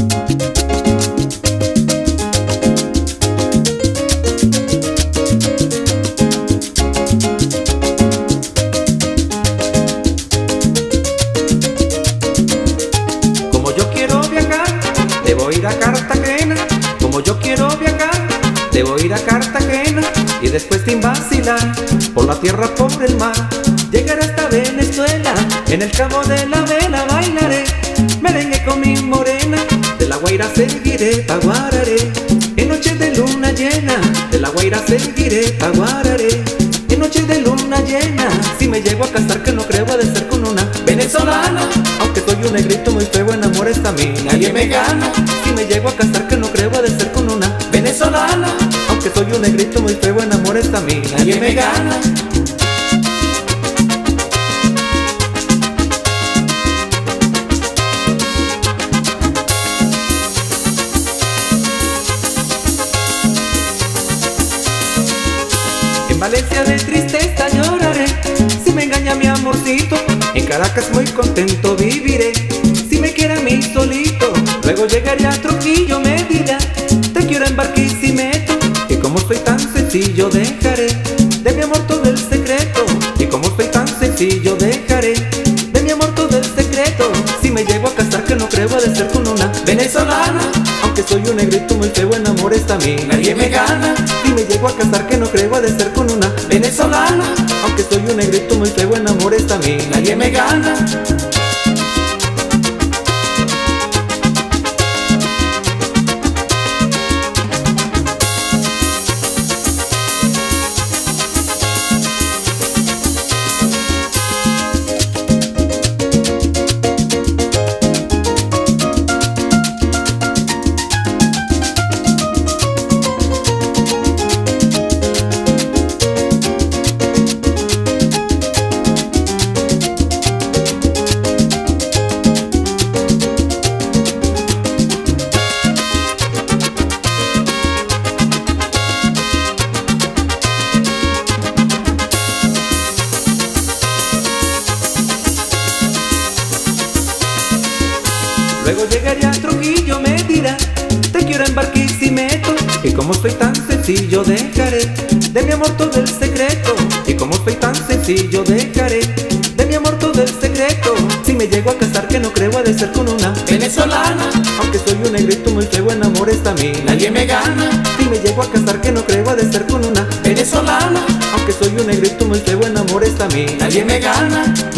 Como yo quiero viajar, debo ir a Cartagena. Como yo quiero viajar, debo ir a Cartagena. Y después sin vacilar, por la tierra, por el mar, llegaré hasta Venezuela. En el cabo de la vela bailaré merengue con mi morena. De La Guaira seguiré pa' Guararé. En noche de luna llena, de La Guaira seguiré pa' Guararé. En noche de luna llena, si me llego a casar, que no creo ha de ser con una venezolana. Aunque soy un negrito muy feo, en amores a mí nadie me gana. Si me llego a casar, que no creo ha de ser con una venezolana. Aunque soy un negrito muy feo, en amores a mí nadie me gana. En Valencia de tristeza lloraré si me engaña mi amorcito. En Caracas muy contento viviré si me quiere a mí solito. Luego llegaré a Trujillo, me dirá te quiero en Barquisimeto. Y como soy tan sencillo dejaré de mi amor todo el secreto. Y como soy tan sencillo dejaré de mi amor todo el secreto. Si me llego a casar, que no creo ha de ser con una venezolana. Aunque soy un negrito muy feo, en amores a mí nadie me gana. Si me llego a casar, que no creo ha de ser con una venezolana. Aunque soy un negrito muy feo, en amores a mí nadie me gana. Luego llegaré a Trujillo, me dirá te quiero en Barquisimeto. Y como soy tan sencillo dejaré de mi amor todo el secreto. Y como soy tan sencillo dejaré de mi amor todo el secreto. Si me llego a casar, que no creo ha de ser con una venezolana. Aunque soy un negrito muy feo, en amores a mí nadie me gana. Si me llego a casar, que no creo ha de ser con una venezolana. Aunque soy un negrito muy feo, en amores a mí nadie me gana.